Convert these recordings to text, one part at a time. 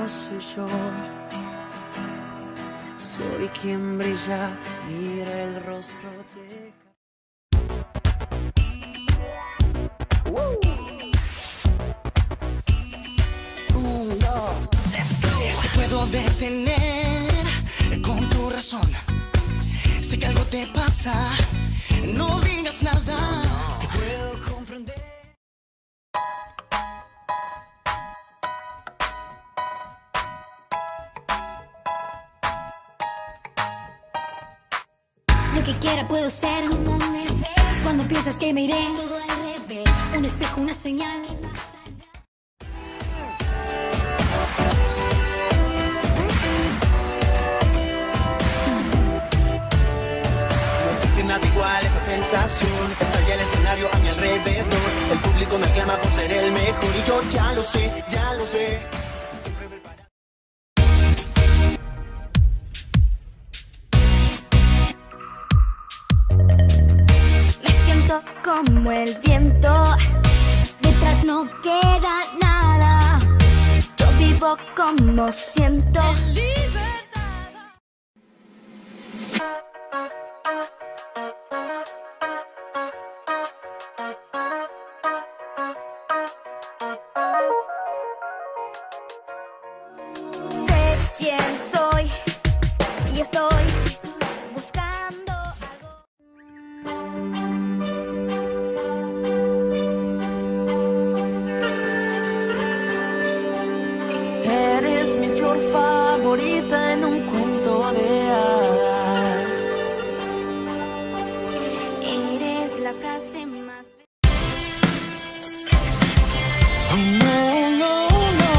soy yo. Soy quien brilla, mira el rostro de... Te puedo detener con tu razón. Sé que algo te pasa, no digas nada. Te puedo comprender. Lo que quiera puedo ser, como me ves. Cuando piensas que me iré, todo al revés. Un espejo, una señal. No existe nada igual esa sensación. Estalla el escenario a mi alrededor. El público me aclama por ser el mejor. Y yo ya lo sé, ya lo sé. Siempre preparado. Me siento como el viento. Detrás no queda nada. Yo vivo como siento. En libertad. Sé quién soy y estoy buscando algo. Eres mi flor favorita en un cuento de hadas. Eres la frase más... Oh, no, no, no.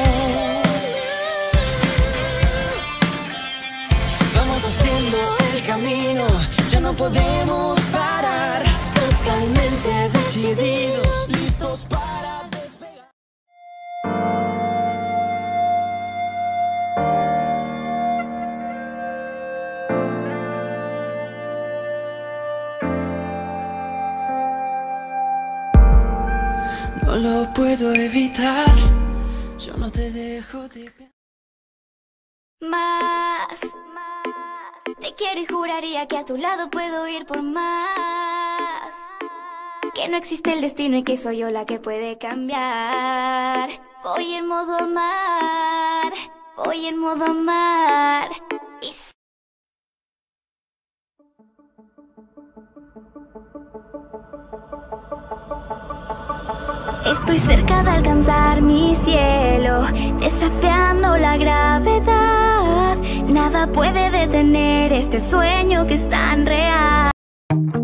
Vamos haciendo el camino, ya no podemos parar. Totalmente decididos, listos para despegar. No lo puedo evitar. Yo no te dejo de pensar. Más. Te quiero y juraría que a tu lado puedo ir por más. Que no existe el destino y que soy yo la que puede cambiar. Voy en modo amar, voy en modo amar. Estoy cerca de alcanzar mi cielo, desafiando la gravedad. Nada puede detener este sueño que es tan real.